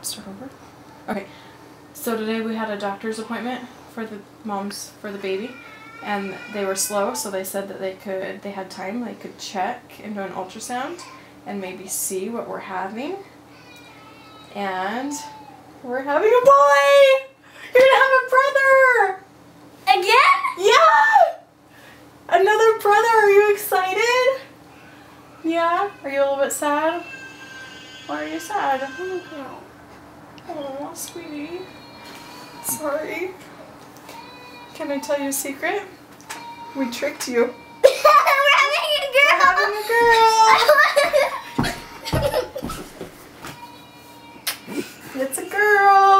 Start over. Okay. So today we had a doctor's appointment for the for the baby, and they were slow, so they said that they had time, they could check and do an ultrasound and maybe see what we're having. And we're having a boy! You're gonna have a brother! Again? Yeah! Another brother, are you excited? Yeah? Are you a little bit sad? Why are you sad? Oh, sweetie. Sorry. Can I tell you a secret? We tricked you. We're having a girl! We're having a girl! It's a girl!